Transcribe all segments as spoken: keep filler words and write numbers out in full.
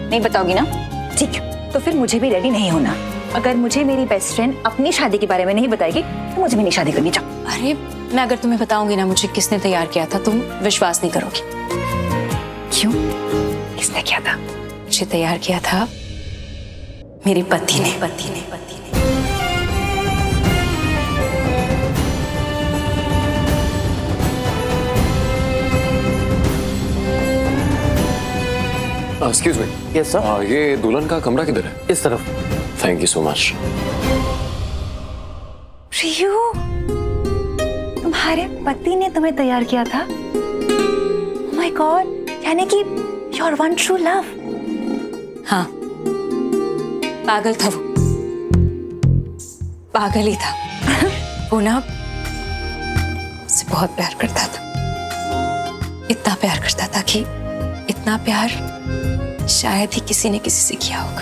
नहीं बताओगी ना? ठीक है, तो फिर मुझे भी रेडी नहीं होना। अगर मुझे मेरी बेस्ट फ्रेंड अपनी शादी के बारे में नहीं बताएगी तो मुझे भी नहीं शादी करनी। जाओ। अरे मैं अगर तुम्हें बताऊंगी ना मुझे किसने तैयार किया था, तुम विश्वास नहीं करोगी। क्यों? किसने किया था? मुझे तैयार किया था मेरे पति ने। पति ने पति ने एक्सक्यूज मी। Yes sir. ये दुल्हन का कमरा किधर है? इस तरफ। Thank you so much. Priyu, तुम्हारे पति ने तुम्हें तैयार किया था? माय गॉड, यानी कि योर वन ट्रू लव। हाँ, पागल था वो, पागल ही था। वो ना मुझसे बहुत प्यार करता था, इतना प्यार करता था कि इतना प्यार शायद ही किसी ने किसी से किया होगा।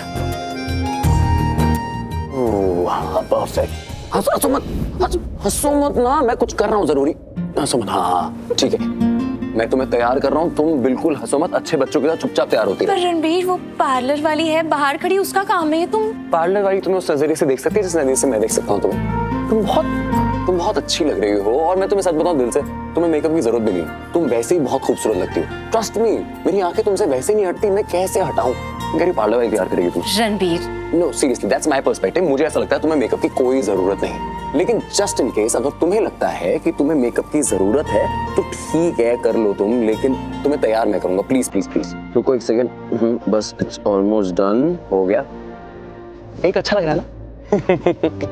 Oh perfect. हंसो हंसो मत, हंसो हंसो मत ना, मैं कुछ कर रहा हूँ जरूरी। हंसो मत। हाँ ठीक है, मैं तुम्हें तैयार कर रहा हूँ, तुम बिल्कुल हंसो मत। अच्छे बच्चों के साथ चुपचाप तैयार होती पर रणबीर, वो पार्लर वाली है बाहर खड़ी, उसका काम है। तुम पार्लर वाली तुम्हें उस नजरिए से देख सकती है जिस नजरिए से मैं देख सकता हूँ तुम्हें। तुम बहुत तुम बहुत अच्छी लग रही हो, और मैं तुम्हें सच बताऊं दिल से, तुम्हें मेकअप की जरूरत भी नहीं। तुम वैसे ही बहुत खूबसूरत लगती हो। ट्रस्ट मी, मेरी आंखें तुमसे वैसे नहीं हटती, मैं कैसे हटाऊं? गरीब पार्लर वाली तैयार करेगी तुम। Ranbir, no seriously, that's my perspective. मुझे ऐसा लगता है तुम्हें मेकअप की कोई जरूरत नहीं, लेकिन जस्ट इन केस अगर तुम्हें लगता है कि तुम्हें मेकअप की जरूरत है तो ठीक है, कर लो तुम, लेकिन तुम्हें तैयार मैं करूंगा। प्लीज प्लीज प्लीज रुको एक सेकंड। बस इट्स ऑलमोस्ट डन। हो गया? एक अच्छा लग रहा है ना?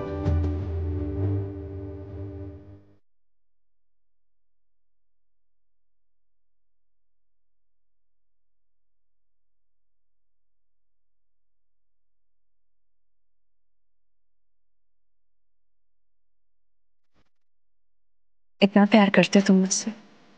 इतना प्यार करते हो तुम मुझसे?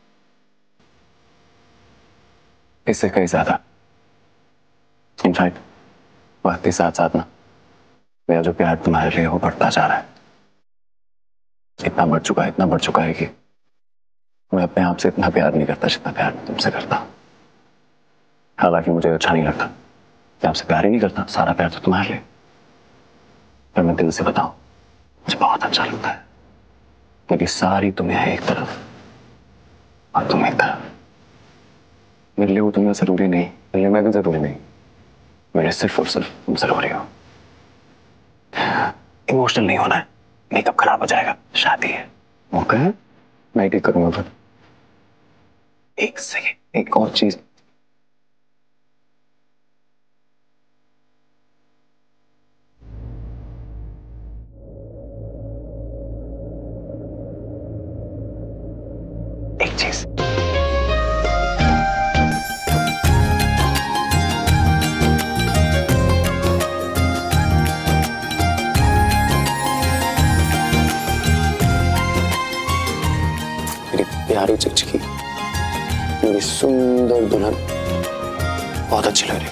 इससे कहीं ज्यादा। इनफैक्ट वक्त के साथ साथ ना मेरा जो प्यार तुम्हारे लिए वो बढ़ता जा रहा है। इतना बढ़ चुका है, इतना बढ़ चुका है कि मैं अपने आप से इतना प्यार नहीं करता जितना प्यार मैं तुमसे करता। हालांकि मुझे अच्छा नहीं लगता, मैं आपसे प्यार ही नहीं करता, सारा प्यार तो तुम्हारे लिए। पर मैं दिल से बताऊं, मुझे बहुत अच्छा लगता है। मेरी सारी दुनिया है एक तरफ और तुम एक तरफ। मेरे लिए वो दुनिया जरूरी नहीं, मेरे लिए मैं भी जरूरी नहीं, मेरे सिर्फ और सिर्फ तुम जरूरी हो। इमोशनल नहीं होना है, मेकअप खराब हो जाएगा, शादी है। ओके, मैं ठीक करूंगा। फिर एक सेकेंड, एक और चीज। एक चीज मेरी प्यारी चिकचिकी, मेरी सुंदर दुल्हन, बहुत अच्छी लग रही।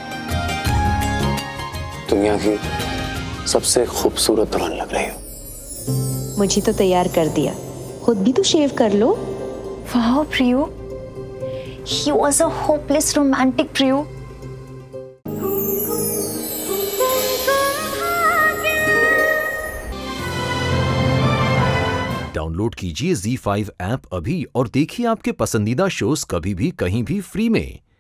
दुनिया की सबसे खूबसूरत दुल्हन लग रही हो। मुझे तो तैयार कर दिया, खुद भी तो शेव कर लो। वाह Priyu, he was a hopeless romantic Priyu. Download कीजिए ज़ी फाइव ऐप अभी और देखिए आपके पसंदीदा शोज कभी भी कहीं भी फ्री में।